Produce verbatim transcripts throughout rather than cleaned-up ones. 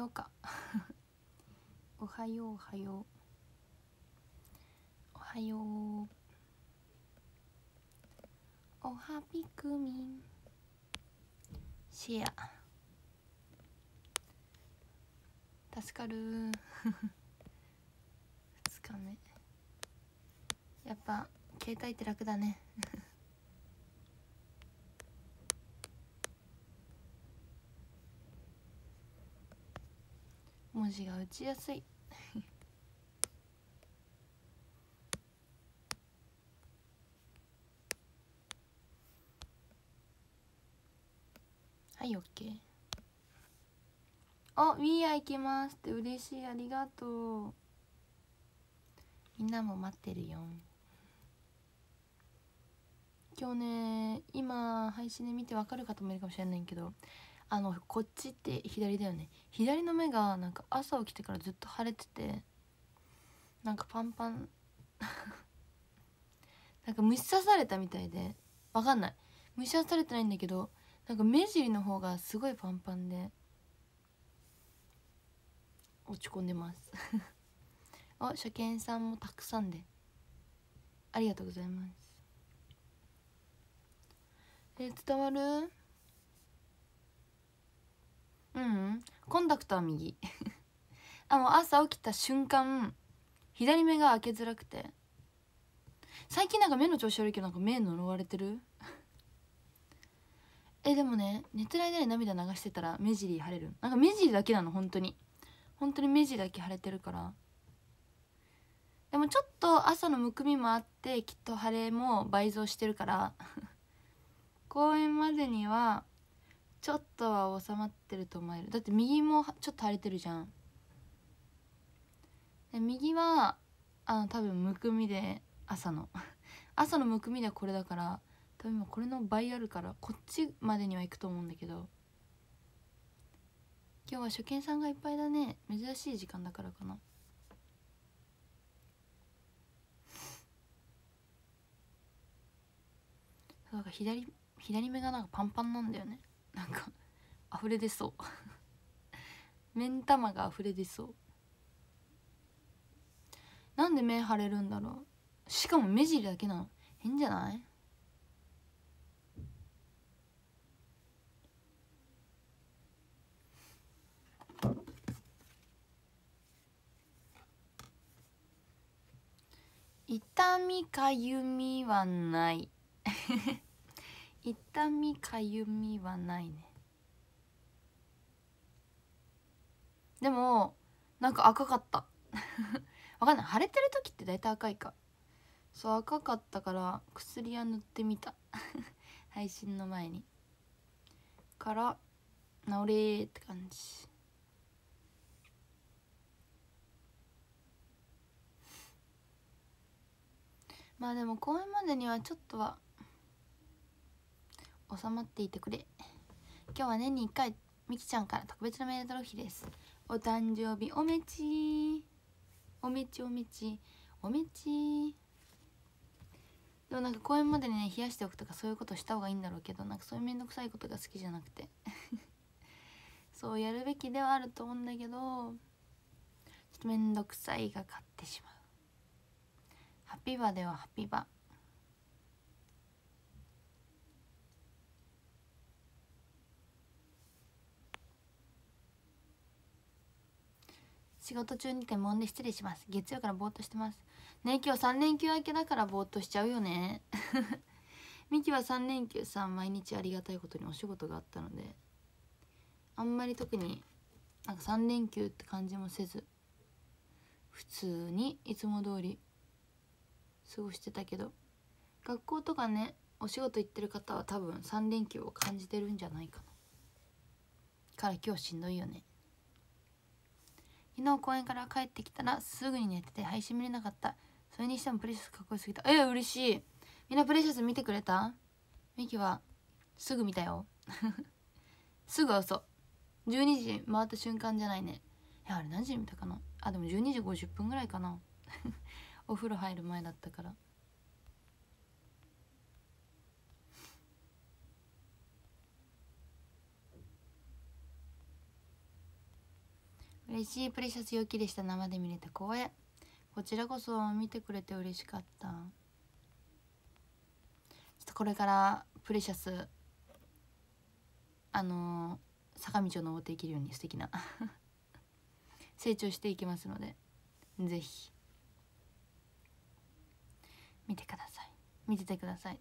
ようかおはようおはようおはようおはぴくみんシェア助かるふつかめやっぱ携帯って楽だね文字が打ちやすいはい、オッケー。お、ウィーアー行きますって嬉しい、ありがとう。みんなも待ってるよ。今日ね、今配信で見てわかる方もいるかもしれないけど、あのこっちって左だよね。左の目がなんか朝起きてからずっと腫れてて、なんかパンパンなんか虫刺されたみたいで、わかんない。虫刺されてないんだけど、なんか目尻の方がすごいパンパンで落ち込んでますお、初見さんもたくさんでありがとうございます。えー、伝わる？うん、うん、コンタクトは右あ、もう朝起きた瞬間左目が開けづらくて、最近なんか目の調子悪いけど、なんか目呪われてるえでもね、寝てる間に涙流してたら目尻腫れる。なんか目尻だけなの、本当に本当に目尻だけ腫れてるから。でもちょっと朝のむくみもあって、きっと腫れも倍増してるから公演までにはちょっとは収まってると思える。だって右もちょっと腫れてるじゃん。で右はあの多分むくみで、朝の朝のむくみではこれだから、多分今これの倍あるから、こっちまでには行くと思うんだけど、今日は初見さんがいっぱいだね。珍しい時間だからかな。なんか左左目がなんかパンパンなんだよね。なんか溢れ出そう目ん玉が溢れ出そう。なんで目腫れるんだろう。しかも目尻だけなの、変じゃない？痛みかゆみはない痛みかゆみはないね。でもなんか赤かったわかんない、腫れてる時って大体赤いか。そう、赤かったから薬は塗ってみた配信の前にから治れーって感じ。まあでも公演までにはちょっとは収まっていてくれ。今日は年にいっかいみきちゃんから特別なメール届きです。お誕生日おめちおめちおめちおめち。でもなんか公演までにね冷やしておくとかそういうことした方がいいんだろうけど、なんかそういうめんどくさいことが好きじゃなくてそうやるべきではあると思うんだけど、ちょっとめんどくさいが勝ってしまう。ハピバではハピバ。仕事中にてもんで失礼します。月曜からぼーっとしてますね。今日さん連休明けだからぼーっとしちゃうよねミキはさん連休さん毎日ありがたいことにお仕事があったので、あんまり特になんかさん連休って感じもせず、普通にいつも通り過ごしてたけど、学校とかねお仕事行ってる方は多分さん連休を感じてるんじゃないかな。から今日しんどいよね。昨日公園から帰ってきたらすぐに寝てて配信見れなかった。それにしてもプレシャスかっこよすぎた。えー、嬉しい。みんなプレシャス見てくれた？ミキはすぐ見たよすぐ嘘。じゅうにじ回った瞬間じゃないね。いやあれ何時に見たかなあ、でもじゅうにじごじゅっぷんぐらいかなお風呂入る前だったから。 嬉しい。プレシャス陽気でした。生で見れて光栄。こちらこそ見てくれて嬉しかった。ちょっとこれからプレシャスあのー、坂道を登っていけるように素敵な成長していきますので、ぜひ見てください。見ててください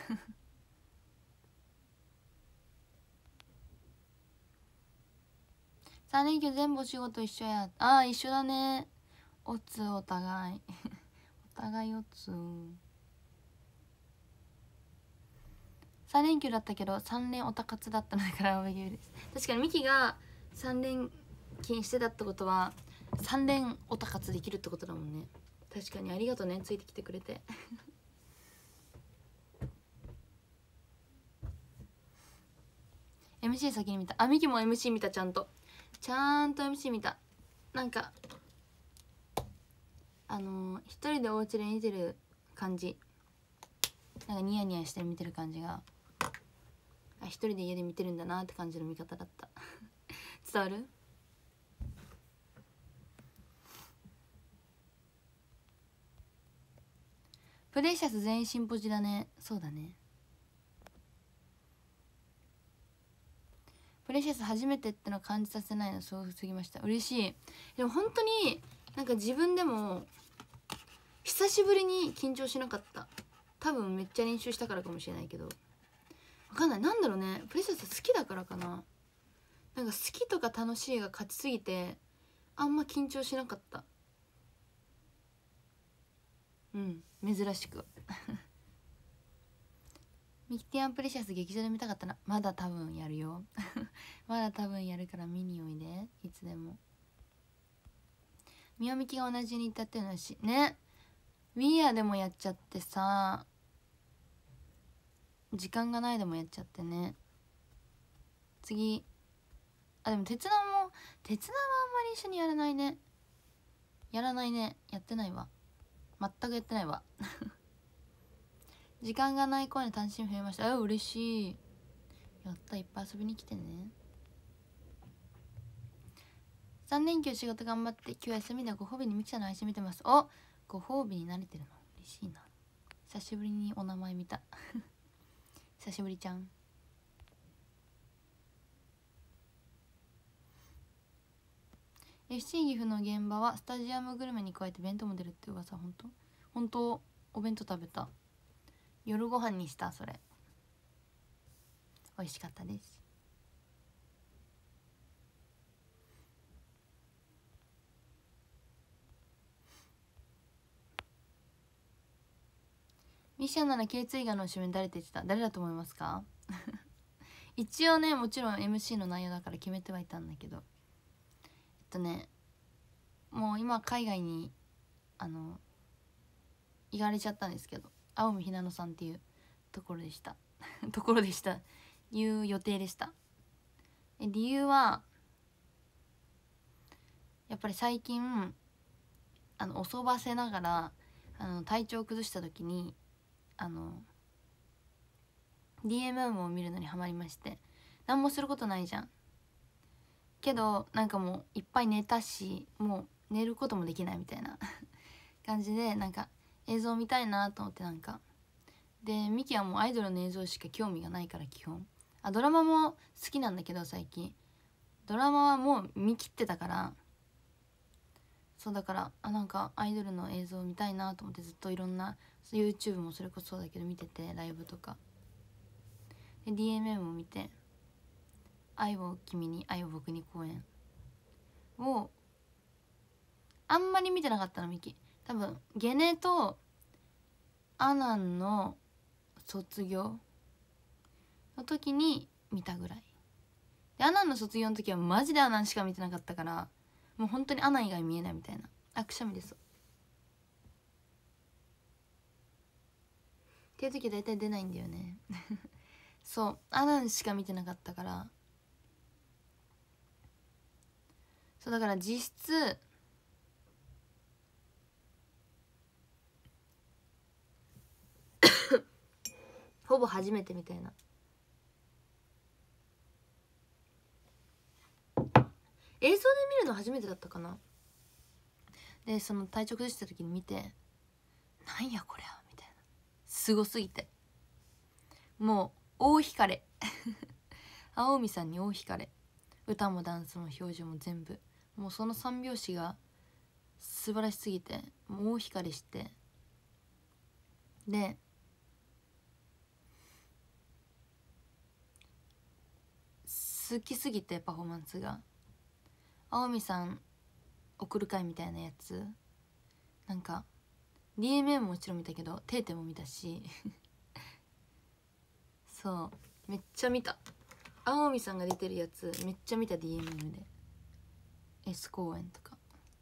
さん連休全部お仕事一緒や。ああ一緒だね。おつお互いお互いおつ。さん連休だったけどさん連おたかつだったのでからおべぎゅうです。確かにミキがさん連勤してたってことはさん連おたかつできるってことだもんね。確かにありがとうね、ついてきてくれてエムシー 先に見た。あ、ミキも エムシー 見た。ちゃんとちゃんと エムシー 見た。なんかあのー、一人でお家で見てる感じ、なんかニヤニヤして見てる感じが、あ、一人で家で見てるんだなって感じの見方だった伝わる？プレシャス全員シンポジだね。そうだね。プレシャス初めてっての感じさせないのそうすぎました。嬉しい。でも本当になんか自分でも久しぶりに緊張しなかった。多分めっちゃ練習したからかもしれないけど、わかんない。なんだろうね、プレシャス好きだからかな。なんか好きとか楽しいが勝ちすぎてあんま緊張しなかったうん珍しくミキティアンプレシャス劇場で見たかったな。まだ多分やるよまだ多分やるから見においで、いつでも。みやみきが同じに歌ってるのしね。ウィーアーでもやっちゃってさ、時間がないでもやっちゃってね。次あ、でも鉄男も鉄男はあんまり一緒にやらないね。やらないね。やってないわ。全くやってないわ時間がない声の単身増えました。あ、嬉しい。やった、いっぱい遊びに来てね。さん連休仕事頑張って今日休みでご褒美にミキちゃんの配信見てます。お、ご褒美に慣れてるの嬉しいな。久しぶりにお名前見た久しぶりちゃん。エフシー 岐阜の現場はスタジアムグルメに加えて弁当も出るって噂。本当？本当お弁当食べた。夜ご飯にした。それ美味しかったです。ミッションなら頸椎がんの締め誰って言ってた？誰だと思いますか一応ね、もちろん エムシー の内容だから決めてはいたんだけど、えっとねもう今海外にあの行かれちゃったんですけど、青海ひなのさんっていうところでしたところでしたいう予定でした。え理由はやっぱり最近あのおそばせながらあの体調を崩した時にあの ディーエムエム を見るのにハマりまして、何もすることないじゃんけどなんかもういっぱい寝たしもう寝ることもできないみたいな感じで、なんか映像見たいなと思って、なんかでミキはもうアイドルの映像しか興味がないから基本、あドラマも好きなんだけど最近ドラマはもう見切ってたから、そうだからあなんかアイドルの映像見たいなと思ってずっといろんな YouTube もそれこそそうだけど見てて、ライブとかで ディーエムエム も見て、愛を君に愛を僕に公演をあんまり見てなかったのミキ。多分ゲネとアナンの卒業の時に見たぐらいで、アナンの卒業の時はマジでアナンしか見てなかったから、もう本当にアナン以外見えないみたいな。あ、くしゃみですっていう時大体出ないんだよねそうアナンしか見てなかったから、そうだから実質ほぼ初めてみたいな。映像で見るの初めてだったかな。でその体調崩した時に見て、なんやこりゃみたいな、すごすぎてもう大惹かれ青海さんに大惹かれ、歌もダンスも表情も全部、もうその三拍子が素晴らしすぎてもう大惹かれして、で好きすぎてパフォーマンスが、青海さん送る会みたいなやつ、なんか ディーエムエム ももちろん見たけどテーテも見たしそうめっちゃ見た。青海さんが出てるやつめっちゃ見た。 ディーエムエム で S 公演とか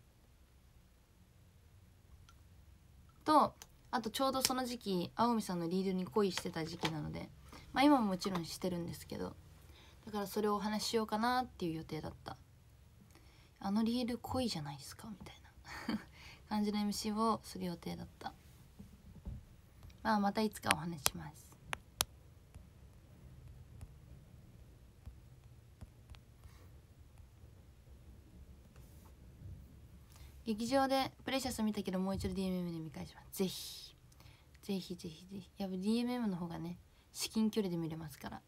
と、あとちょうどその時期青海さんのリードに恋してた時期なので、まあ今ももちろんしてるんですけど、だからそれをお話ししようかなっていう予定だった。あのリール恋じゃないですかみたいな感じの エムシー をする予定だった。まあまたいつかお話しします。劇場でプレシャス見たけどもう一度 ディーエムエム で見返します。ぜひぜひぜひぜひ。やっぱ ディーエムエム の方がね至近距離で見れますから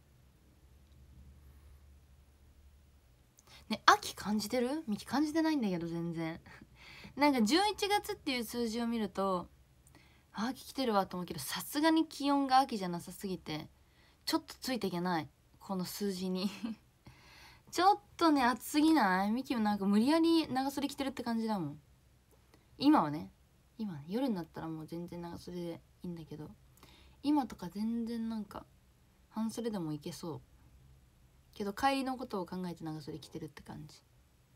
ね、秋感じてる？ミキ感じてないんだけど全然なんかじゅういちがつっていう数字を見ると秋来てるわと思うけど、さすがに気温が秋じゃなさすぎてちょっとついていけないこの数字にちょっとね暑すぎない？ミキもなんか無理やり長袖着てるって感じだもん今はね。今ね、夜になったらもう全然長袖でいいんだけど、今とか全然なんか半袖でもいけそうけど、帰りのことを考えて長袖着てるって感じ。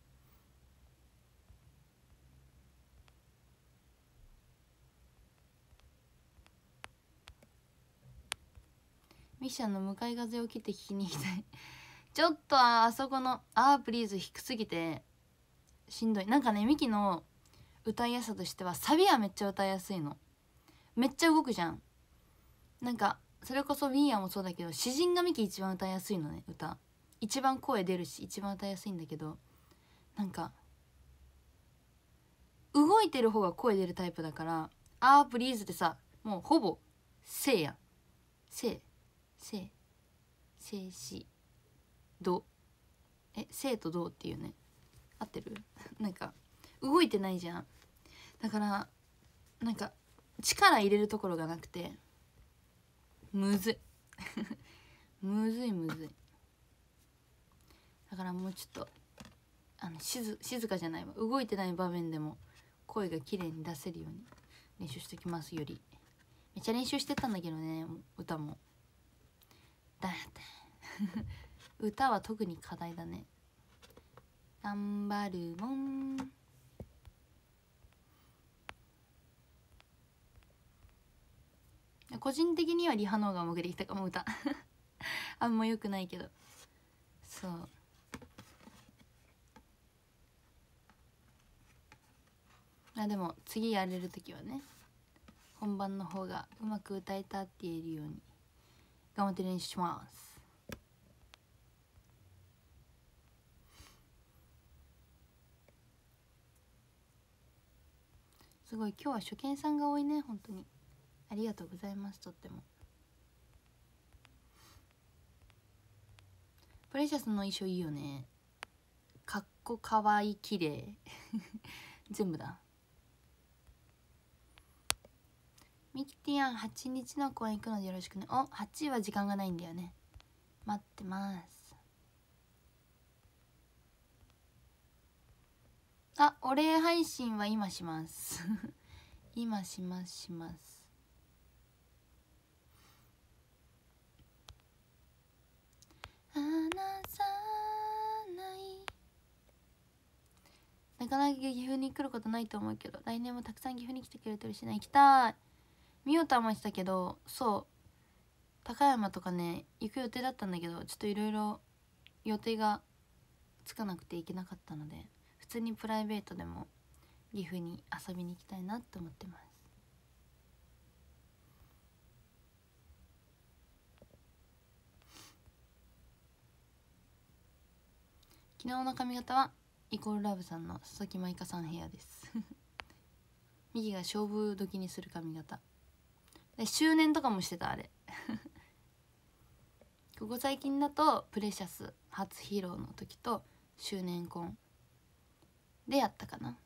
ミッションの向かい風を切って聞きに行きたいちょっとあそこの「あープリーズ」低すぎてしんどい。なんかねミキの歌いやすさとしてはサビはめっちゃ歌いやすいの、めっちゃ動くじゃん。なんかそれこそ「ウィーア」もそうだけど、詩人がミキ一番歌いやすいのね。歌一番声出るし一番歌いやすいんだけど、なんか動いてる方が声出るタイプだから「あープリーズ」ってさもうほぼ「せい」やん。せいせいせいしどえ生とどうっていうね、合ってるなんか動いてないじゃん。だからなんか力入れるところがなくてむずいむずいむずい。だからもうちょっとあの静静かじゃないわ、動いてない場面でも声が綺麗に出せるように練習しておきます。よりめっちゃ練習してたんだけどね、歌もだって歌は特に課題だね。頑張るもん。個人的にはリハの方がうまくできたかも歌あんま良くないけど、そうあでも次やれる時はね本番の方がうまく歌えたって言えるように頑張って練習します。すごい今日は初見さんが多いね。本当にありがとうございます。とってもプレシャスの衣装いいよね。かっこかわいいきれい全部だ。ミキティアンはちにちの公演行くのでよろしくね。おはちは時間がないんだよね。待ってます。あお礼配信は今します今しますします。離さないなかなか岐阜に来ることないと思うけど、来年もたくさん岐阜に来てくれてるしな。行きたい。みおたんも言ってたけど、そう高山とかね行く予定だったんだけど、ちょっといろいろ予定がつかなくて行けなかったので、普通にプライベートでも岐阜に遊びに行きたいなって思ってます。昨日の髪型はイコールラブさんの佐々木舞香さん部屋ですミキが勝負時にする髪型で周年とかもしてたあれここ最近だとプレシャス初披露の時と周年婚でやったかな。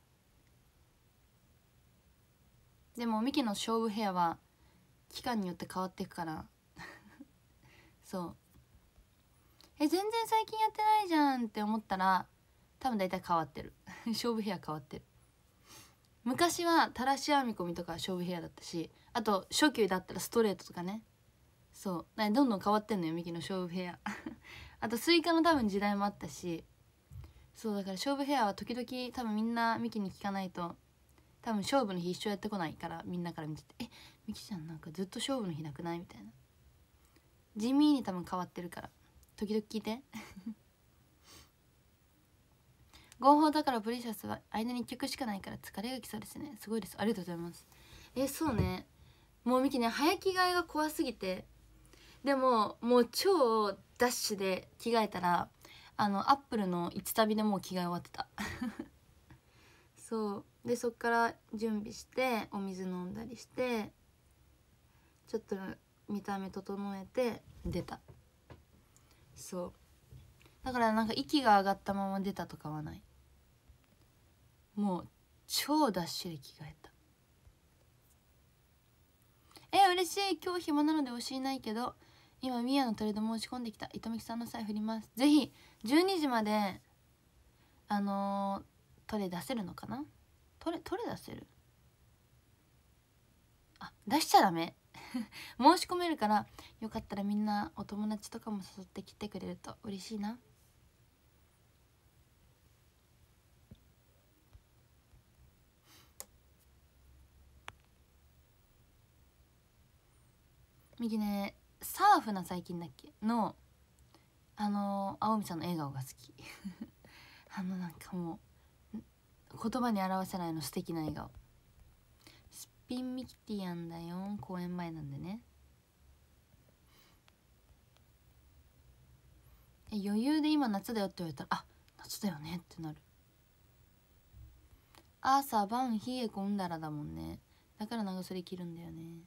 でもミキの勝負ヘアは期間によって変わっていくからそうえ全然最近やってないじゃんって思ったら多分大体変わってる勝負ヘア変わってる。昔はたらし編み込みとか勝負ヘアだったし、あと初級だったらストレートとかね。そうだどんどん変わってんのよミキの勝負ヘアあとスイカの多分時代もあったし、そうだから勝負ヘアは時々多分みんなミキに聞かないと多分勝負の日一緒やってこないからみんなから見てて「えミキちゃんなんかずっと勝負の日なくない?」みたいな。地味に多分変わってるから時々聞いて合法だからプレシャスは間にいっきょくしかないから疲れがきそうですね。すごいです、ありがとうございます。えそうね、もうミキね早着替えが怖すぎて、でももう超ダッシュで着替えたらあのアップルのいち旅でもう着替え終わってたそうでそっから準備してお水飲んだりしてちょっと見た目整えて出た。そうだからなんか息が上がったまま出たとかはない。もう超ダッシュで着替えた。え嬉しい、今日暇なので教えないけど今ミヤのトレード申し込んできた。糸みきさんの際振ります。ぜひじゅうにじまであのー、トレ出せるのかな。トレトレ出せる、あ出しちゃダメ申し込めるから、よかったらみんなお友達とかも誘ってきてくれると嬉しいな。右ねサーフな最近だっけのあのー、青海さんの笑顔が好きあのなんかもう言葉に表せないの素敵な笑顔。スピンミキティアンだよ、公演前なんでね。え余裕で今夏だよって言われたらあ夏だよねってなる。朝晩冷え込んだらだもんね。だから長袖着るんだよね。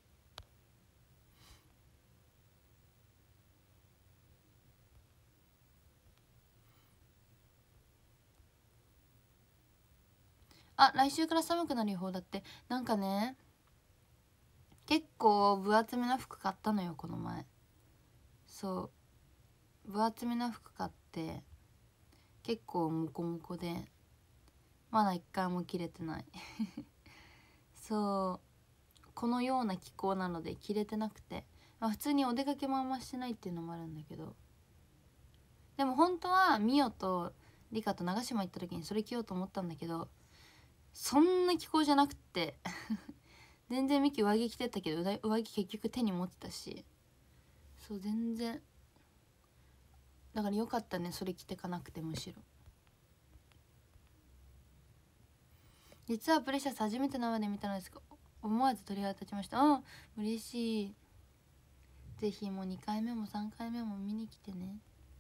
あ来週から寒くなる予報だって。なんかね結構分厚めな服買ったのよこの前。そう分厚めな服買って結構モコモコでまだ一回も着れてないそうこのような気候なので着れてなくて、まあ、普通にお出かけもあんましてないっていうのもあるんだけど、でも本当はミオとリカと長島行った時にそれ着ようと思ったんだけどそんな気候じゃなくって全然ミキ上着着てたけど上着結局手に持ってたし、そう全然だからよかったねそれ着てかなくて。むしろ実はプレシャス初めて生で見たのですが思わず鳥肌立ちました。うん嬉しい。ぜひもうにかいめもさんかいめも見に来てね。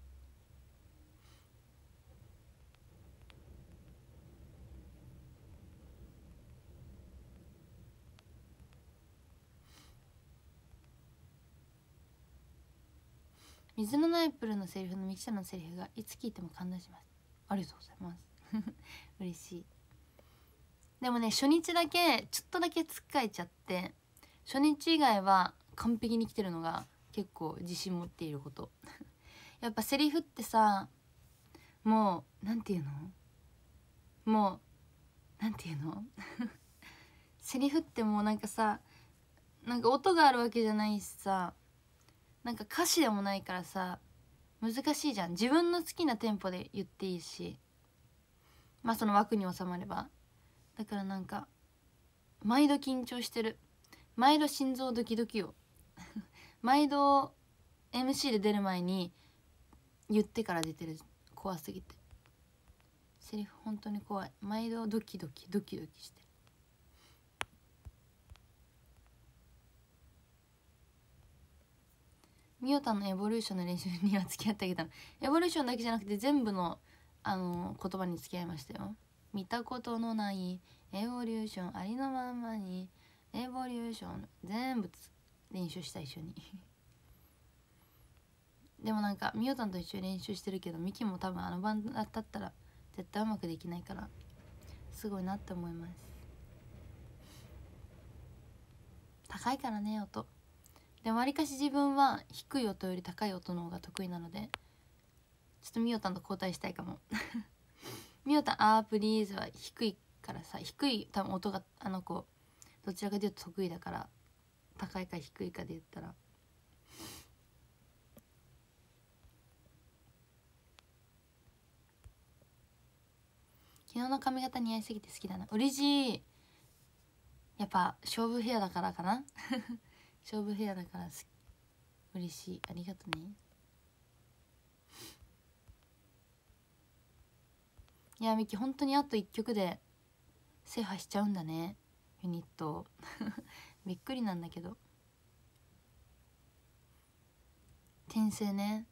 水のないプールのセリフのミキちゃんのセリフがいつ聞いても感動します。ありがとうございます嬉しい。でもね初日だけちょっとだけつっかえちゃって初日以外は完璧に来てるのが結構自信持っていることやっぱセリフってさもうなんていうのもうなんていうのセリフってもうなんかさなんか音があるわけじゃないしさなんか歌詞でもないからさ難しいじゃん。自分の好きなテンポで言っていいしまあその枠に収まれば。だからなんか毎度緊張してる。毎度心臓ドキドキよ毎度 エムシー で出る前に言ってから出てる。怖すぎてセリフ本当に怖い。毎度ドキドキドキドキしてる。ミオタのエボリューションの練習には付き合ってあげたの。エボリューションだけじゃなくて全部のあの言葉に付き合いましたよ。見たことのないエボリューション、ありのまんまにエボリューション、全部練習した一緒にでもなんかみおたんと一緒に練習してるけど、ミキも多分あの番だったら絶対うまくできないからすごいなって思います。高いからね音。でもわりかし自分は低い音より高い音の方が得意なので、ちょっとみおたんと交代したいかもみおたん「あープリーズ」は低いからさ、低い多分音があの子どちらかというと得意だから、高いか低いかで言ったら昨日の髪型似合いすぎて好きだな。嬉しい。やっぱ勝負ヘアだからかな勝負ヘアだから嬉しい。ありがとね。いやミキ本当にあといっきょくで制覇しちゃうんだねユニットびっくりなんだけど。転生ね、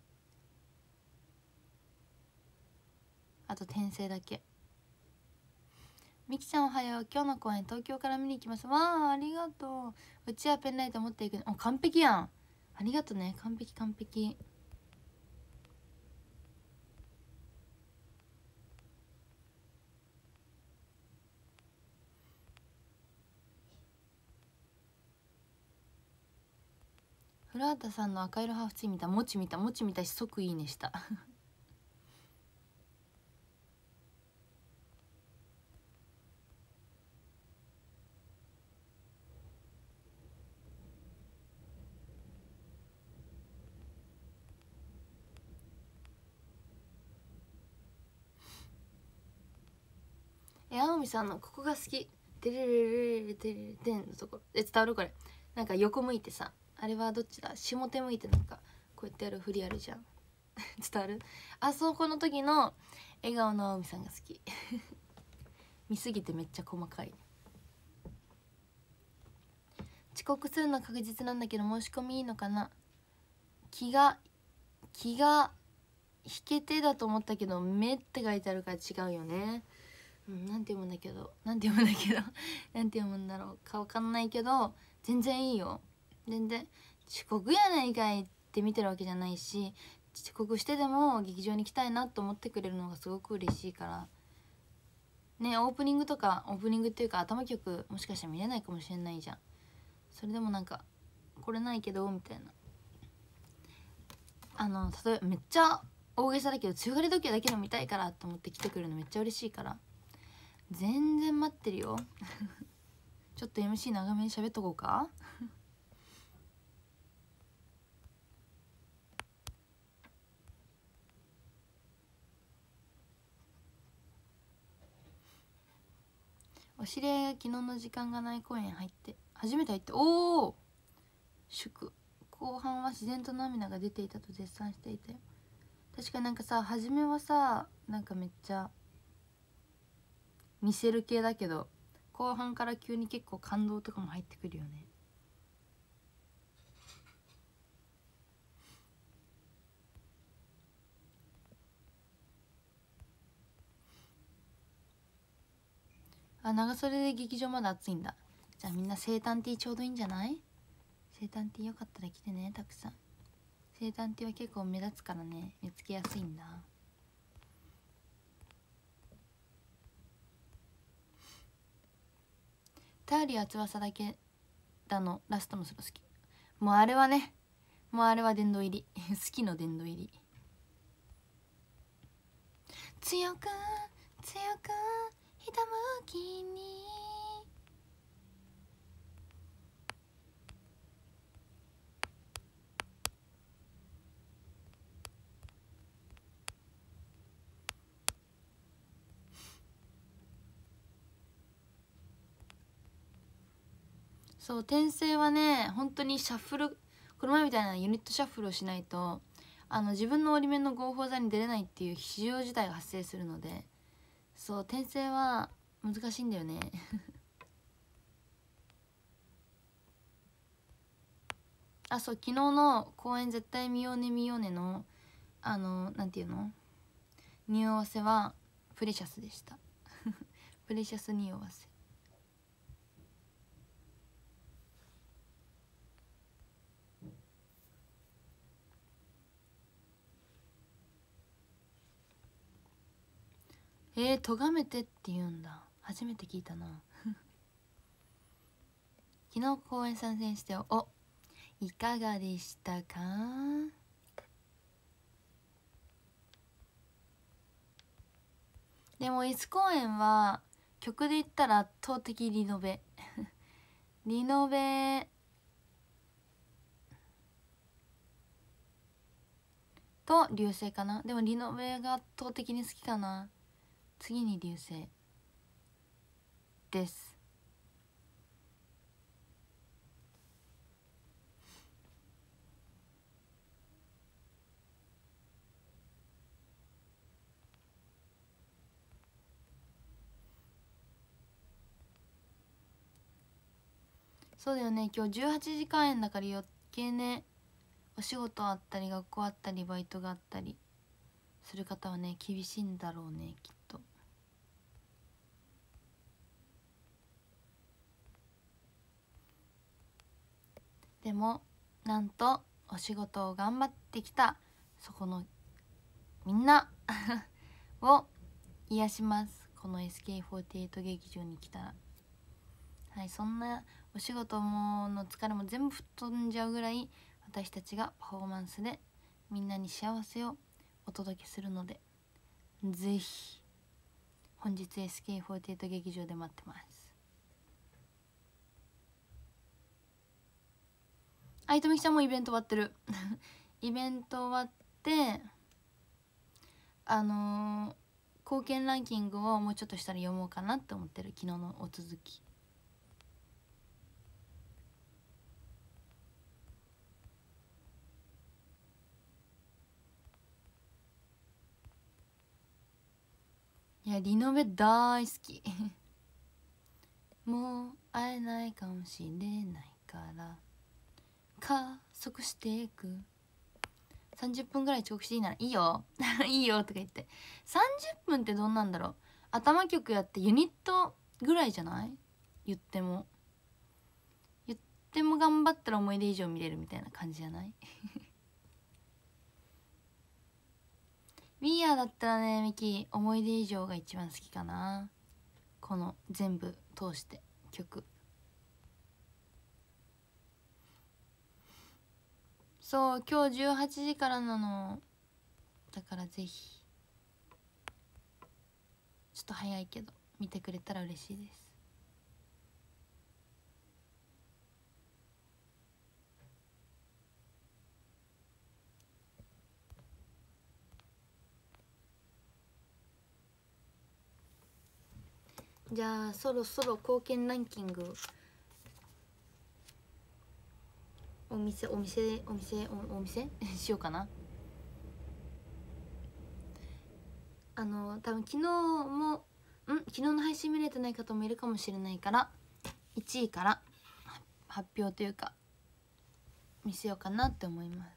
あと転生だけ。みきちゃんおはよう。今日の公演東京から見に行きます。わあありがとう。うちはペンライト持っていく。お完璧やん。ありがとね。完璧完璧。古畑さんの赤色ハーフツイン見た。もち見た。もち見たし即いいねしたえ青海さんのここが好き。テレレレレレテレレテンのところえ伝わるこれ。なんか横向いてさ、あれはどっちだ、下手向いてなんかこうやってやる振りあるじゃん伝わる。あそこの時の笑顔の青海さんが好き見すぎてめっちゃ細かい。遅刻するのは確実なんだけど申し込みいいのかな。気が気が引けてだと思ったけど目って書いてあるから違うよね。うん、なんて読むんだけどなんて読むんだけどなんて読むんだろうか分かんないけど全然いいよ。全然遅刻やないかいって見てるわけじゃないし、遅刻してでも劇場に来たいなと思ってくれるのがすごく嬉しいからね。オープニングとかオープニングっていうか頭曲もしかしたら見れないかもしれないじゃん。それでもなんかこれないけどみたいな、あの例えばめっちゃ大げさだけど強がり時計だけでも見たいからと思って来てくれるのめっちゃ嬉しいから全然待ってるよちょっと エムシー 長めに喋っとこうかお知り合いが昨日の時間がない公演入って初めて入って、おお祝。後半は自然と涙が出ていたと絶賛していて、確かになんかさ初めはさなんかめっちゃ見せる系だけど後半から急に結構感動とかも入ってくるよね。あ、長袖で劇場まだ暑いんだ。じゃあみんな生誕 T ちょうどいいんじゃない。生誕 T よかったら着てねたくさん。生誕 T は結構目立つからね見つけやすいんだ。ターリア翼だけだのラストもその好き。もうあれはねもうあれは殿堂入り好きの殿堂入り。強く強くひたむきにそう転生はね本当にシャッフル、この前みたいなユニットシャッフルをしないとあの自分の折り目の合法座に出れないっていう非常事態が発生するので、そう転生は難しいんだよねあそう昨日の公演絶対見ようね見ようねのあのなんていうの匂わせはプレシャスでしたプレシャス匂わせ。えー、咎めてって言うんだ。初めて聞いたな昨日公演参戦しておいかがでしたか。でも S 公演は曲で言ったら圧倒的リノベリノベと流星かな。でもリノベが圧倒的に好きかな。次に流星です。そうだよね、今日じゅうはちじかんえんだから余計ね、お仕事あったり学校あったりバイトがあったりする方はね厳しいんだろうねきっと。でもなんとお仕事を頑張ってきたそこのみんなを癒します、この エスケーフォーティーエイト 劇場に来たら。はい、そんなお仕事もの疲れも全部吹っ飛んじゃうぐらい私たちがパフォーマンスでみんなに幸せをお届けするので、ぜひ本日 エスケーフォーティーエイト 劇場で待ってます。あいとみきちゃんもイベント終わってるイベント終わってあのー、貢献ランキングをもうちょっとしたら読もうかなって思ってる、昨日のお続き。いやリノベ大好きもう会えないかもしれないから加速していく。さんじゅっぷんぐらい遅刻していいならいいよいいよとか言って。さんじゅっぷんってどんなんだろう。頭曲やってユニットぐらいじゃない？言っても言っても頑張ったら思い出以上見れるみたいな感じじゃないWe Are だったらね、ミキ思い出以上が一番好きかな、この全部通して曲。そう今日じゅうはちじからなの、だからぜひちょっと早いけど見てくれたら嬉しいです。じゃあそろそろ貢献ランキングお店お店お店おお店しようかな。あの多分昨日もん昨日の配信見れてない方もいるかもしれないからいちいから発表というか見せようかなって思います。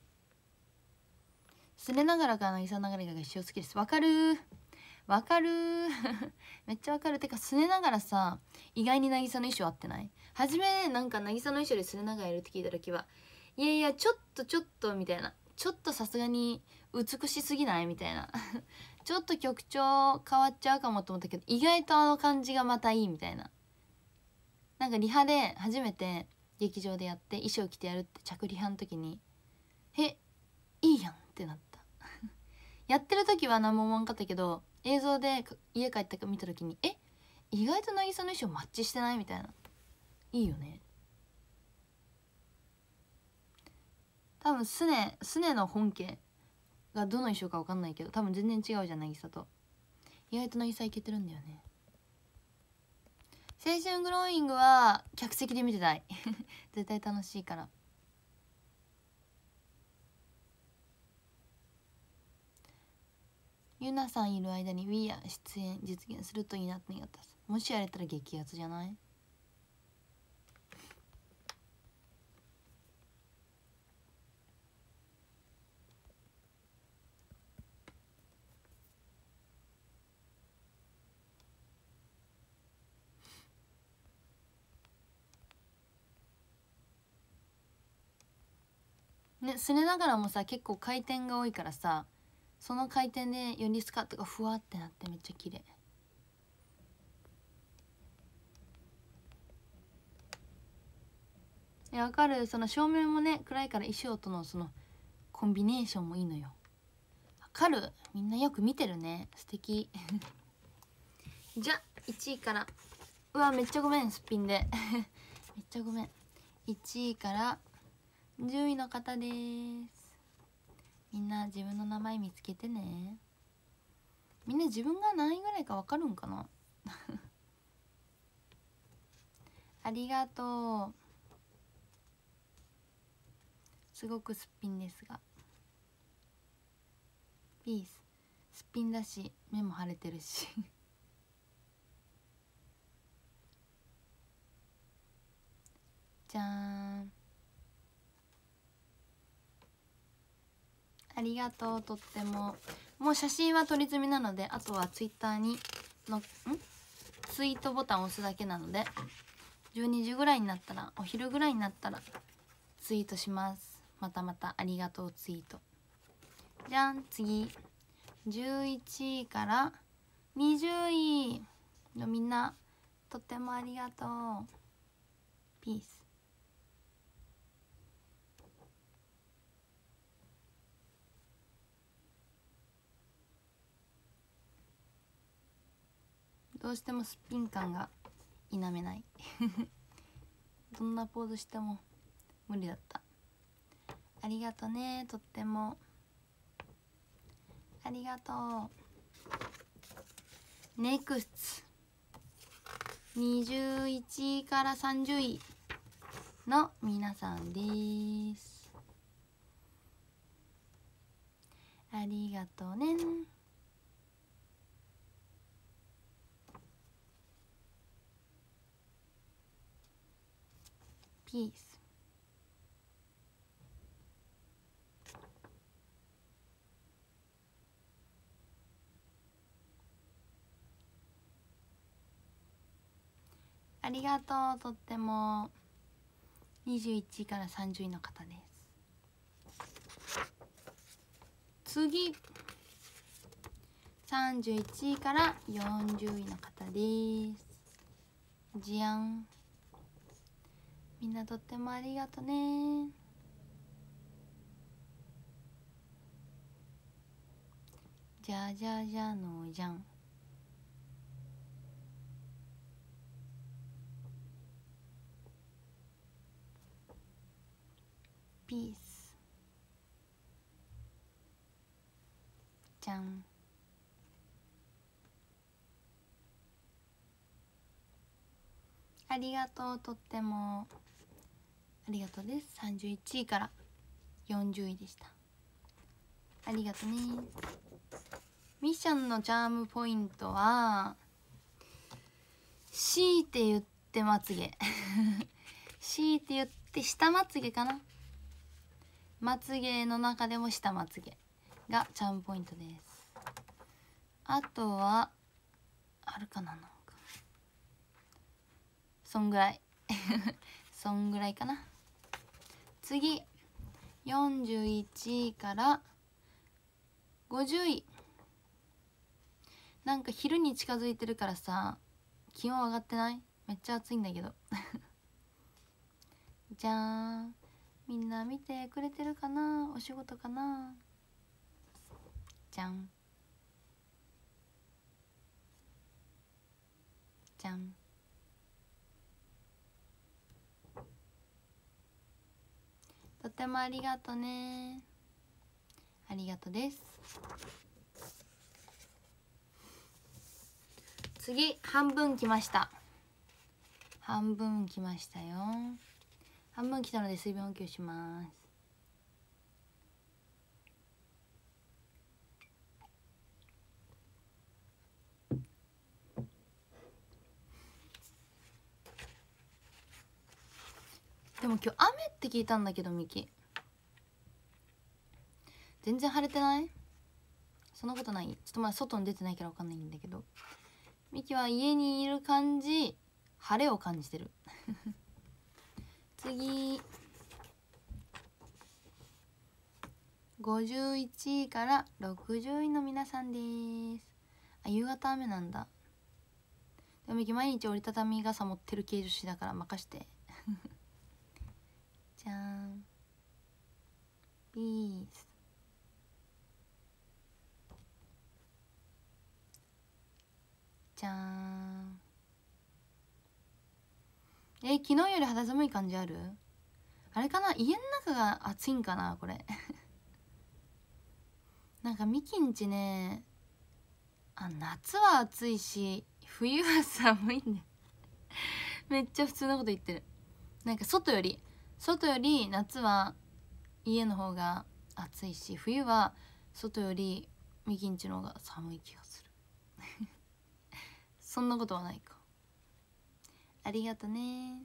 すれながらか渚ながらが一生好きです。わかるわかるめっちゃわかる。てかすねながらさ意外に渚の衣装合ってない？初めなんか渚の衣装ですねながらやるって聞いた時はいやいやちょっとちょっとみたいな、ちょっとさすがに美しすぎないみたいなちょっと曲調変わっちゃうかもと思ったけど意外とあの感じがまたいいみたいな。なんかリハで初めて劇場でやって衣装着てやるって着リハの時にえいいやんってなったやってる時は何も思わんかったけど映像で家帰って見た時にえ意外と渚の衣装マッチしてないみたいな、いいよね。多分スネスネの本家がどの衣装か分かんないけど多分全然違うじゃん渚と。意外と渚いけてるんだよね。青春グローイングは客席で見てたい絶対楽しいから。ゆなさんいる間に We Are 出演実現するといいなって願った。もしやれたら激アツじゃない？ ね、すねながらもさ結構回転が多いからさ、その回転でよりスカットがふわってなってめっちゃ綺麗。いやわかる、その照明もね暗いから衣装とのそのコンビネーションもいいのよ。わかる、みんなよく見てるね、素敵じゃあいちいから、うわめっちゃごめんすっぴんでめっちゃごめん。いちいからじゅういの方です。みんな自分の名前見つけてね。みんな自分が何位ぐらいか分かるんかなありがとう。すごくすっぴんですが、ピースすっぴんだし目も腫れてるしじゃーん、ありがとう。とってももう写真は撮り済みなので、あとはツイッターにのんツイートボタンを押すだけなので、じゅうにじぐらいになったら、お昼ぐらいになったらツイートします。またまたありがとうツイート。じゃん、次じゅういちいからにじゅういのみんなとってもありがとう。ピース。どうしてもすっぴん感が否めないどんなポーズしても無理だった。ありがとね、とってもありがとう。ネクストにじゅういちいからさんじゅういの皆さんです。ありがとうね。ピース。ありがとう。とってもにじゅういちいからさんじゅういの方です。次さんじゅういちいからよんじゅういの方です。じゃん、みんなとってもありがとね。じゃじゃじゃのじゃん。ピース。じゃん。ありがとう。とってもありがとうです。さんじゅういちいからよんじゅういでした。ありがとね。ミッションのチャームポイントは強いて言ってまつげ強いて言って下まつげかな。まつげの中でも下まつげがチャームポイントです。あとはあるかな、なんかそんぐらいそんぐらいかな。次よんじゅういちいからごじゅうい。なんか昼に近づいてるからさ、気温上がってない？めっちゃ暑いんだけどじゃーん、みんな見てくれてるかな、お仕事かな。じゃんじゃん。とてもありがとね。ありがとです。次半分きました。半分きましたよ。半分きたので水分補給します。でも今日雨って聞いたんだけど、ミキ全然晴れてない？そんなことない？ちょっとまだ外に出てないから分かんないんだけど、ミキは家にいる感じ、晴れを感じてる次ごじゅういちいからろくじゅういの皆さんです。あ、夕方雨なんだ。でもミキ毎日折りたたみ傘持ってる系女子だから任してじゃーん、ピース。じゃーん。え、昨日より肌寒い感じある？あれかな、家の中が暑いんかなこれなんかミキんちね、あ、夏は暑いし冬は寒いねめっちゃ普通のこと言ってる。なんか外より外より夏は家の方が暑いし、冬は外よりミキんちの方が寒い気がするそんなことはないか。ありがとね。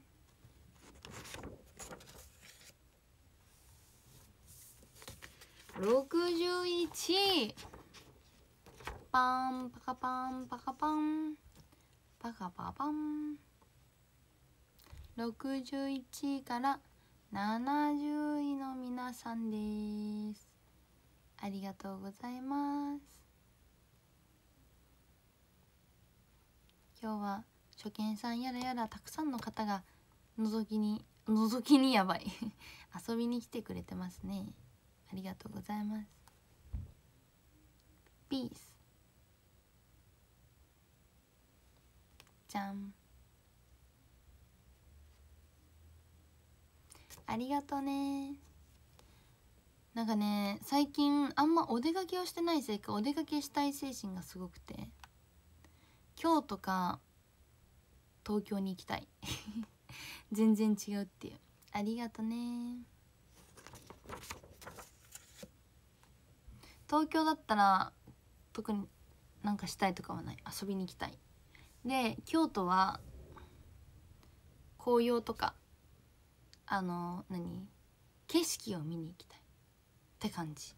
ろくじゅういち、パンパカパンパカパンパカパパン。ろくじゅういちいからななじゅういの皆さんです。ありがとうございます。今日は初見さんやらやらたくさんの方が覗きに覗きにやばい遊びに来てくれてますね。ありがとうございます。ピース。じゃん。ありがとね。なんかね、最近あんまお出かけをしてないせいか、お出かけしたい精神がすごくて、京都か東京に行きたい全然違うっていう。ありがとね。東京だったら特になんかしたいとかはない。遊びに行きたい。で、京都は紅葉とかあの何景色を見に行きたいって感じ。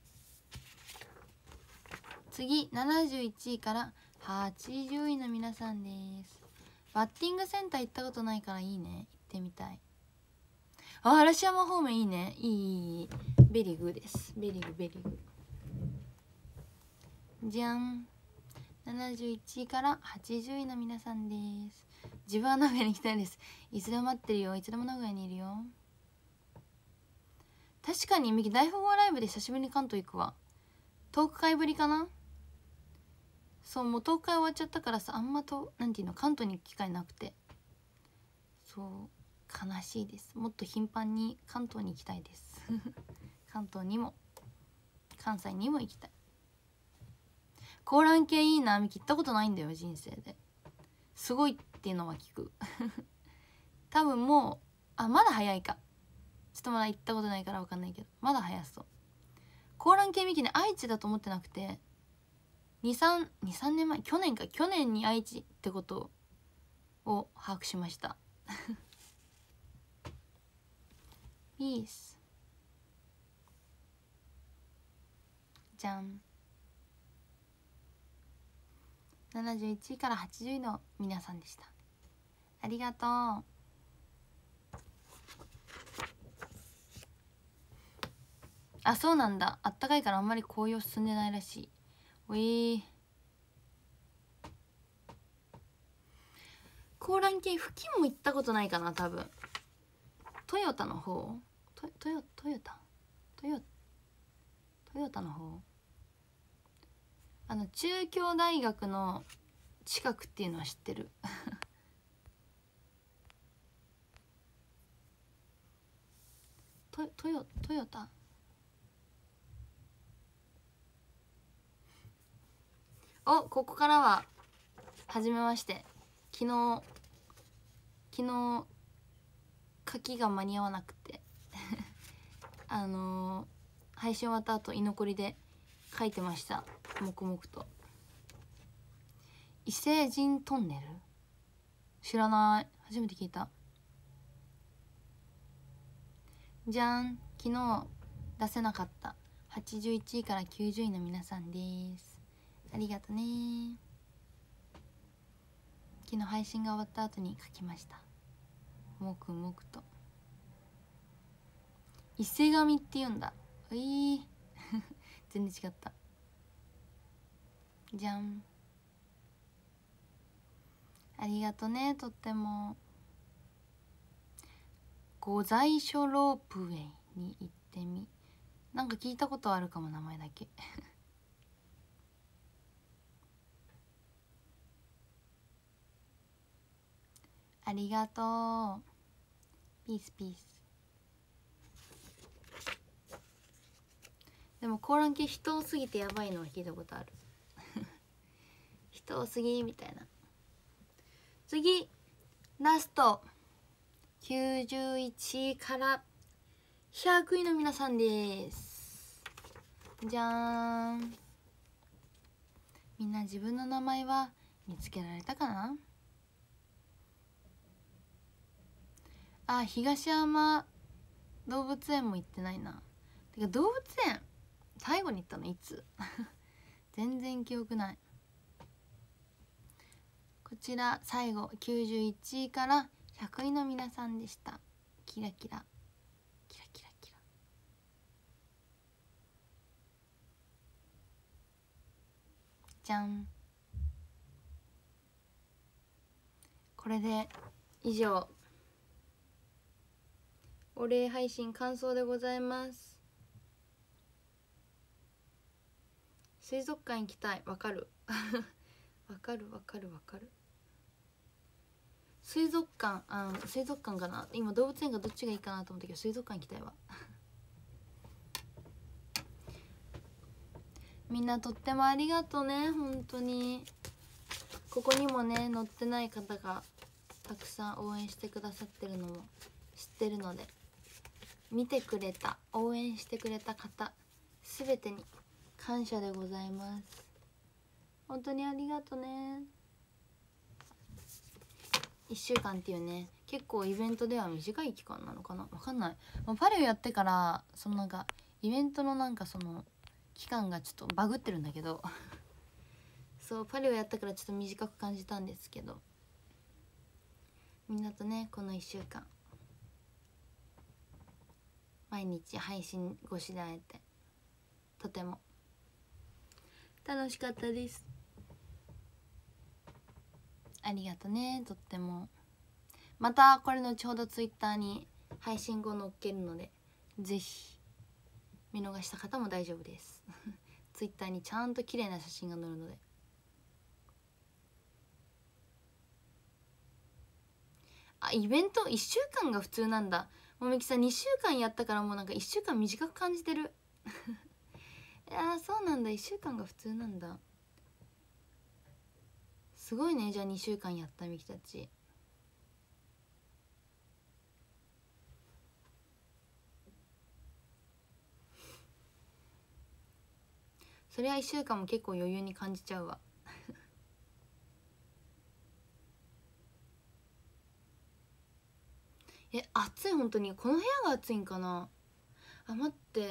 次ななじゅういちいからはちじゅういの皆さんです。バッティングセンター行ったことないからいいね、行ってみたい。あ、嵐山方面いいね。いいいいいい、ベリグーです。ベリグベリグ。じゃん。ななじゅういちいからはちじゅういの皆さんです。自分は名古屋に行きたいです。いつでも待ってるよ。いつでも名古屋にいるよ。確かにミキ大富豪ライブで久しぶりに関東行くわ。トーク会ぶりかな。そう、もうトーク会終わっちゃったからさ、あんまとなんていうの、関東に行く機会なくて、そう悲しいです。もっと頻繁に関東に行きたいです関東にも関西にも行きたい。コーラン系いいな。ミキ行ったことないんだよ人生で。すごいっていうのは聞く多分もう、あ、まだ早いか。ちょっとまだ行ったことないから分かんないけど、まだ早そう。コーラン系ミキね、愛知だと思ってなくて、にさんねんまえ、去年か、去年に愛知ってことを把握しましたピース。じゃん。ななじゅういちいからはちじゅういの皆さんでした。ありがとう。あ、そうなんだ。あったかいからあんまり紅葉進んでないらしい。おえー、高蘭系付近も行ったことないかな多分。トヨタの方、トトヨトヨタトヨトヨタの方、あの中京大学の近くっていうのは知ってるトトヨトヨタ。お、ここからは初めまして。昨日昨日書きが間に合わなくてあのー、配信終わった後居残りで書いてました。黙々と。異星人トンネル、知らない。初めて聞いた。じゃん。昨日出せなかったはちじゅういちいからきゅうじゅういの皆さんです。ありがとね。昨日配信が終わった後に書きました。黙々と。伊勢神って言うんだ。えー全然違った。じゃん。ありがとね、とっても。御在所ロープウェイに行ってみ。なんか聞いたことあるかも、名前だけ。ありがとう。ピースピース。でもコーラン系人多すぎてやばいのは聞いたことある。人多すぎみたいな。次ラストきゅうじゅういちいからひゃくいの皆さんです。じゃーん。みんな自分の名前は見つけられたかな。あ、東山動物園も行ってないな。てか動物園最後に行ったのいつ全然記憶ない。こちら最後きゅうじゅういちいからひゃくいの皆さんでした。キラキラキラキラキラ。じゃん。これで以上お礼配信完走でございます。水族館行きたい。わかるわかるわかるわかる。水族館、あ、水族館かな。今動物園がどっちがいいかなと思ったけど水族館行きたいわみんなとってもありがとうね。本当にここにもね載ってない方がたくさん応援してくださってるのも知ってるので、見てくれた応援してくれた方すべてに感謝でございます。本当にありがとね。いっしゅうかんっていうね、結構イベントでは短い期間なのかな、わかんない。もうパレオやってからそのなんかイベントのなんかその期間がちょっとバグってるんだけどそうパレオやったからちょっと短く感じたんですけど、みんなとねこのいっしゅうかん毎日配信越しで会えてとても楽しかったです。ありがとね、とっても。またこれ後ほどツイッターに配信後載っけるので、ぜひ見逃した方も大丈夫ですツイッターにちゃんと綺麗な写真が載るので。あ、イベントいっしゅうかんが普通なんだ。もみきさんにしゅうかんやったからもうなんかいっしゅうかん短く感じてるいやーそうなんだ、いっしゅうかんが普通なんだ。すごいね。じゃあにしゅうかんやったみきたち。そりゃいっしゅうかんも結構余裕に感じちゃうわえ、暑い。本当にこの部屋が暑いんかなあ。待って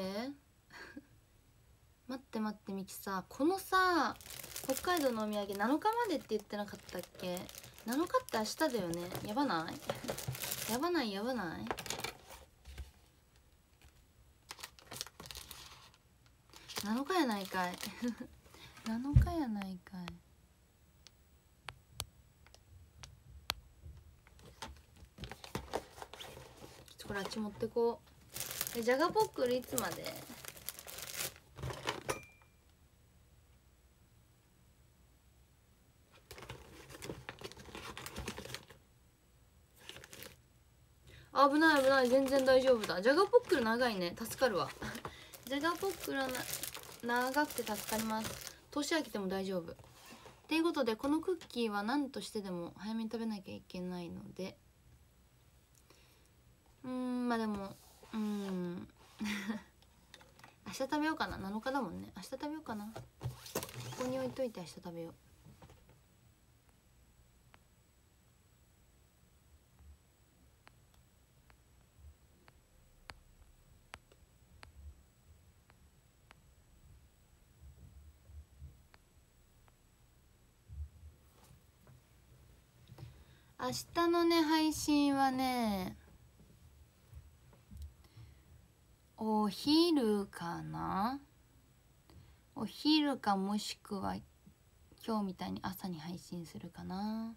待って待ってみきさ、このさ北海道のお土産なのかまでって言ってなかったっけ。なのかって明日だよね。やばないやばないやばないなのかやないかいなのかやないかい。これあっち持ってこう。じゃがポックルいつまで。危ない危ない、全然大丈夫だ。じゃがポックル長いね、助かるわじゃがポックルはな長くて助かります。年明けても大丈夫っていうことで、このクッキーは何としてでも早めに食べなきゃいけないので、うーんまあでもうーん明日食べようかな。なのかだもんね。明日食べようかな。ここに置いといて明日食べよう。明日のね配信はねお昼かな。 お昼かもしくは今日みたいに朝に配信するかな。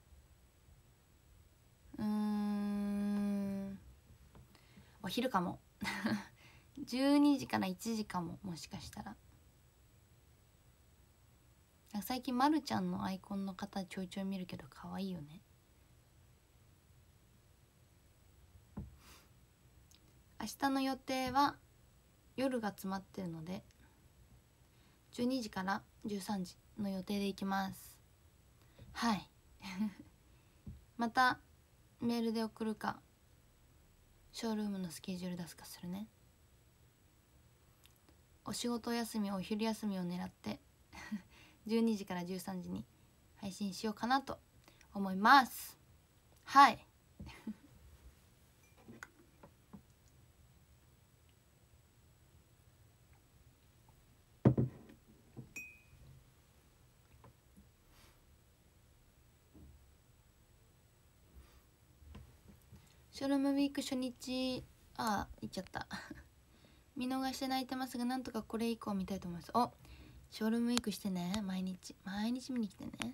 うーんお昼かもじゅうにじからいちじかも、もしかしたら。最近まるちゃんのアイコンの方ちょいちょい見るけど可愛いよね。明日の予定は夜が詰まってるのでじゅうにじからじゅうさんじの予定で行きます。はいまたメールで送るかショールームのスケジュール出すかするね。お仕事休みお昼休みを狙ってじゅうにじからじゅうさんじに配信しようかなと思います。はいショールームウィーク初日、ああ行っちゃった見逃して泣いてますが、なんとかこれ以降見たいと思います。おショールームウィークしてね。毎日毎日見に来てね。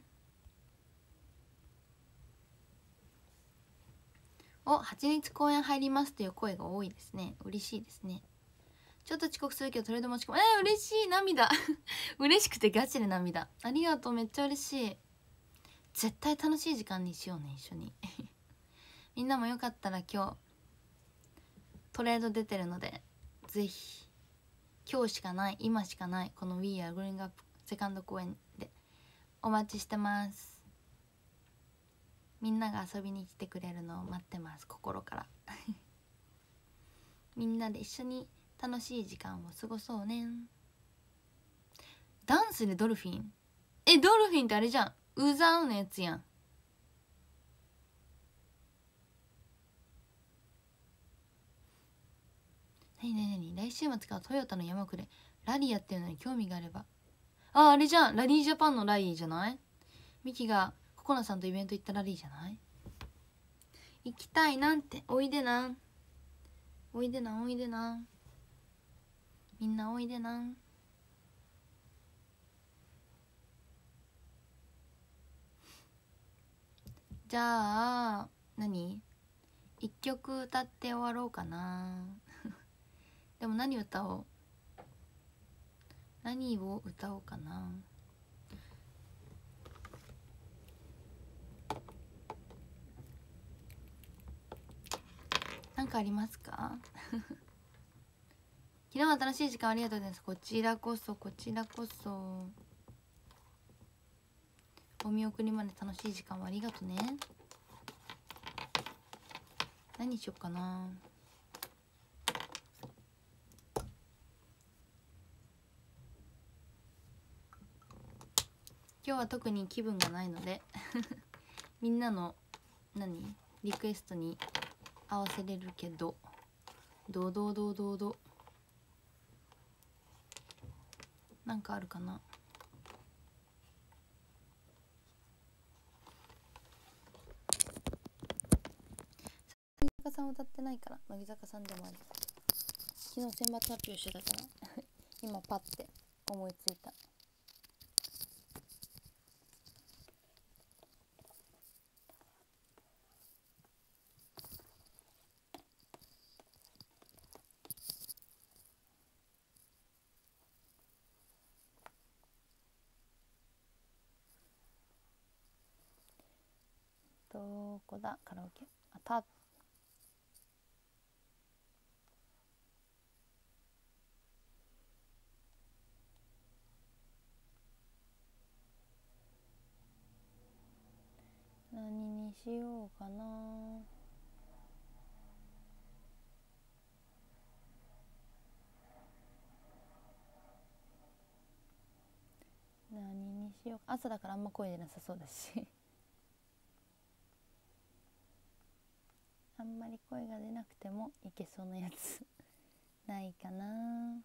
おはちにち公演入りますという声が多いですね。嬉しいですね。ちょっと遅刻するけどトレード持ち込む。えー、嬉しい。涙嬉しくてガチで涙。ありがとう。めっちゃ嬉しい。絶対楽しい時間にしようね、一緒にみんなもよかったら今日トレード出てるので、ぜひ今日しかない、今しかないこの We Are Growing Up セカンド公演でお待ちしてます。みんなが遊びに来てくれるのを待ってます、心からみんなで一緒に楽しい時間を過ごそうね。ダンスでドルフィン、えドルフィンってあれじゃん、ウザウのやつやん。なになになに、来週末からトヨタの山奥でラリーやってるのに興味があれば。あ、あれじゃん、ラリージャパンのラリーじゃない？ミキがココナさんとイベント行ったラリーじゃない？行きたいなんて、おいでなおいでなおいでな、みんなおいでな。じゃあ何一曲歌って終わろうかなでも何歌おう、何を歌おうかな。なんかありますか昨日は楽しい時間ありがとうございます。こちらこそこちらこそ。お見送りまで楽しい時間をありがとね。何しよっかな。今日は特に気分がないのでみんなの何リクエストに合わせれるけど、どうどうどうどうどうなんかあるかな。乃木坂さん歌ってないから乃木坂さんでもある。昨日選抜発表してたから今パッて思いついた。どこだカラオケ、あた何にしようかな。何にしようか。朝だからあんま声出なさそうだしあんまり声が出なくてもいけそうなやつないかな。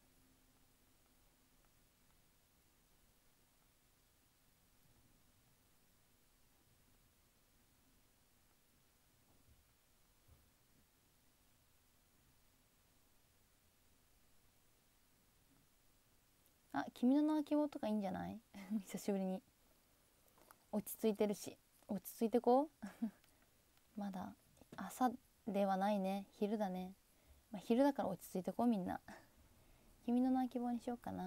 あ、君の名は希望とかいいんじゃない久しぶりに。落ち着いてるし、落ち着いてこうまだ朝ではないね、昼だね。まあ、昼だから落ち着いてこうみんな君の名は希望にしようかな。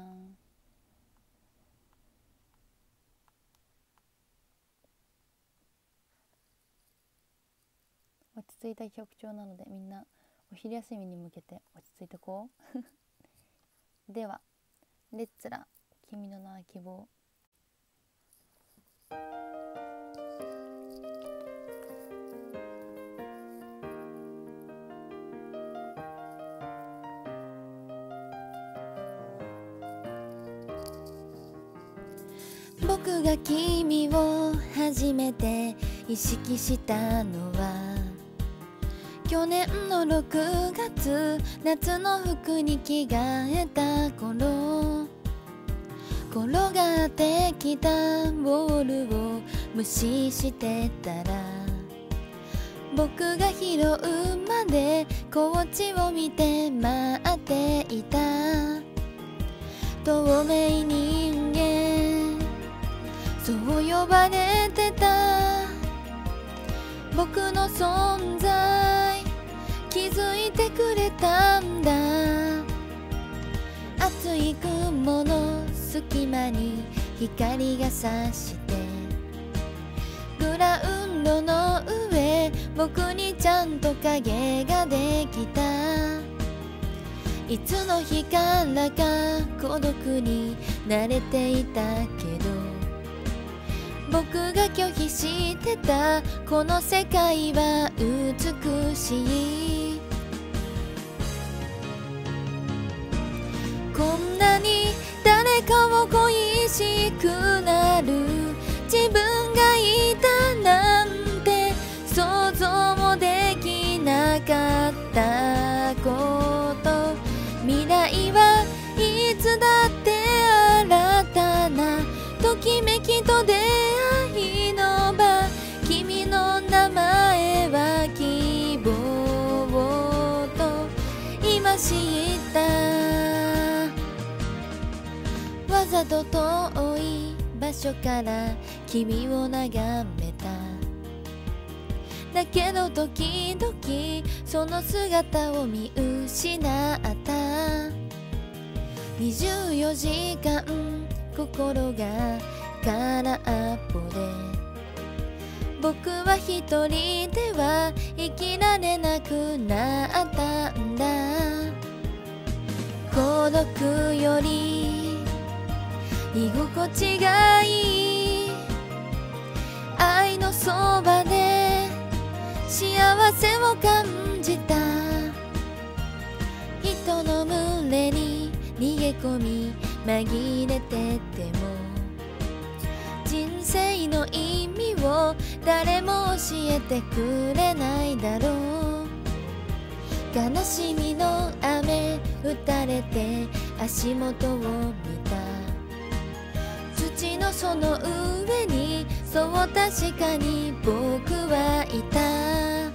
落ち着いた曲調なので、みんなお昼休みに向けて落ち着いてこうではレッツラ君の名は希望。僕が君を初めて意識したのは去年のろくがつ、夏の服に着替えた頃、転がってきたボールを無視してたら、僕が拾うまでコーチを見て待っていた透明人間、そう呼ばれてた僕の存在気づいてくれたんだ。厚い雲の隙間に光が差してグラウンドの上、僕にちゃんと影ができた。いつの日からか孤独に慣れていたけど、僕が拒否してたこの世界は美しい。こんなに誰かを恋しくなる自分がいたなんて想像もできなかったこと。未来はいつだって新たなときめきと出会いの場。君の名前は希望と今知った。わざと遠い場所から君を眺めた。だけど時々その姿を見失った。にじゅうよじかん心が空っぽで、僕は一人では生きられなくなったんだ。孤独より居心地がいい愛のそばで幸せを感じた。人の群れに逃げ込み紛れてても人生の意味を誰も教えてくれないだろう。悲しみの雨打たれて足元を見た。土のその上にそう確かに僕はいた。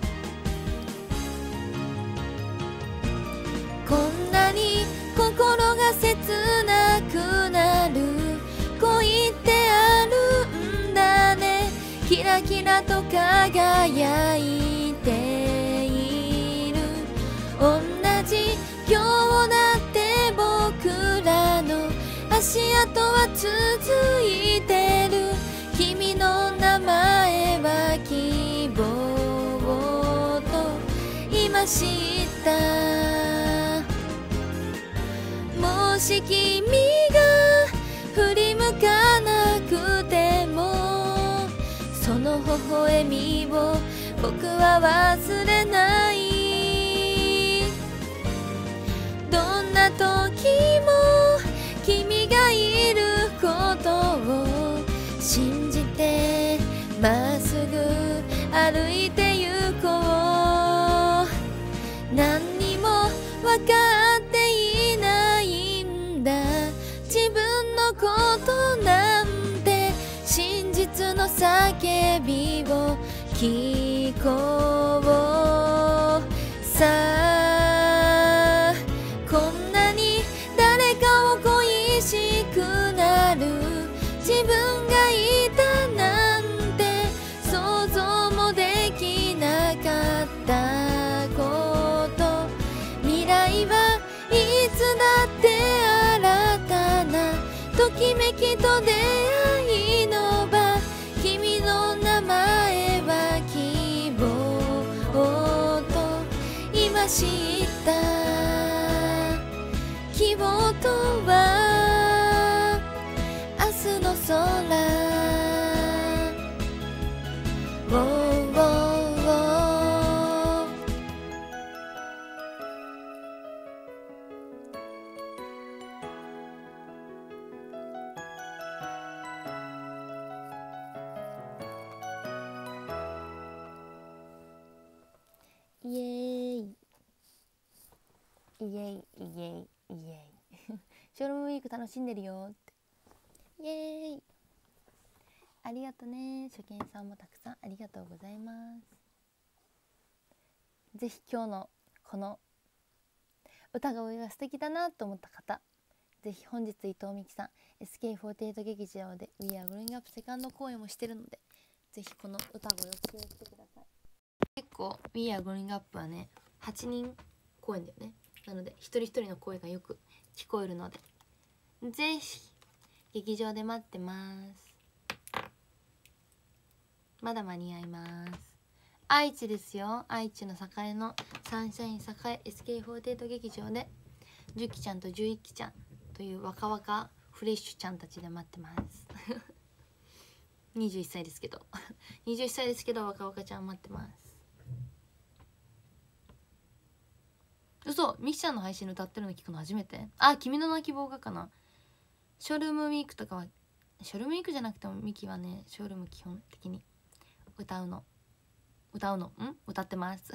こんなに心が切なくなる恋ってあるんだね。キラキラと輝いている同じ今日だって僕らの足跡は続いてる。君の名前は希望と今知った。もし君が振り向かなくてもその微笑みを僕は忘れない。どんな時も君がいることを信じてまっすぐ歩いて行こう。何にも分かっていないんだ自分のことなんて。真実の叫びを聞こうさあ。こんなに誰かを恋しときめきと出会いの場、君の名前は希望と今知った。希望とは明日の空。ウォーウォーウォー。イエーイイエイイエイイエイショールームウィーク楽しんでるよって。イエーイ、ありがとね。初見さんもたくさんありがとうございます。ぜひ今日のこの歌声が素敵だなと思った方、ぜひ本日伊藤美希さん エスケーフォーティーエイト 劇場で We Are Growing Up セカンド公演もしてるので、ぜひこの歌声を聴きに来てください。結構 We Are Growing Up はねはちにん公演だよね。なので一人一人の声がよく聞こえるので、ぜひ劇場で待ってます。まだ間に合います。愛知ですよ。愛知の栄のサンシャイン栄 エスケーフォーティーエイト 劇場でじゅきちゃんとじゅういっきちゃんという若々フレッシュちゃんたちで待ってますにじゅういっさいですけどはたちですけど若々ちゃん待ってます。嘘、ミキちゃんの配信で歌ってるの聞くの初めて。あ、君の名希望がかな。ショールームウィークとかは、ショールームウィークじゃなくてもミキはねショールーム基本的に歌うの歌うのん歌ってます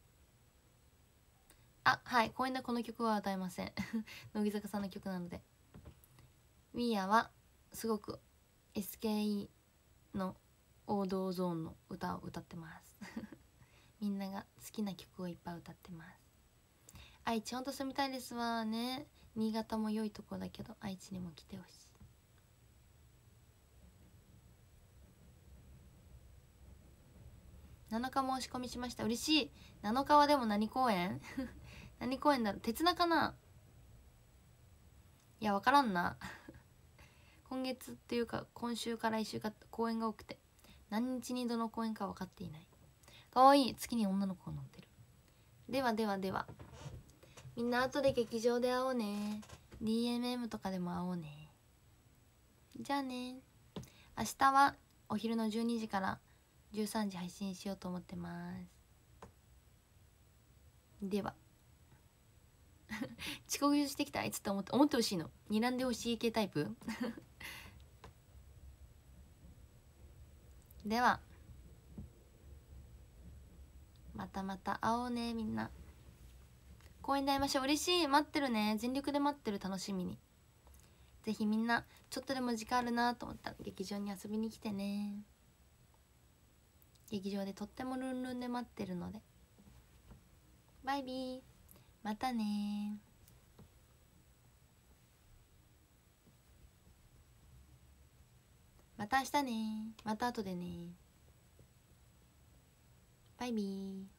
あ、はい、公演でこの曲は歌えません乃木坂さんの曲なので。 We Are はすごく エスケーイー の王道ゾーンの歌を歌ってますみんなが好きな曲をいっぱい歌ってます。愛知ほんと住みたいですわね。新潟も良いとこだけど愛知にも来てほしい。なのか申し込みしました。嬉しい。なのかはでも何公演何公演だろう。鉄名かな。いや分からんな今月っていうか今週から来週か公演が多くて何日にどの公演か分かっていない。かわいい。月に女の子が乗ってる。ではではではみんな後で劇場で会おうね。 ディーエムエム とかでも会おうね。じゃあね。明日はお昼のじゅうにじからじゅうさんじ配信しようと思ってます。では遅刻してきたあいつって思って思ってほしいの。睨んでほしい系タイプではまたまた会おうね。みんな公園で会いましょう。嬉しい。待ってるね。全力で待ってる。楽しみに。ぜひみんなちょっとでも時間あるなと思ったら劇場に遊びに来てね。劇場でとってもルンルンで待ってるので。バイビー。またね。また明日ね。また後でね。バイビー。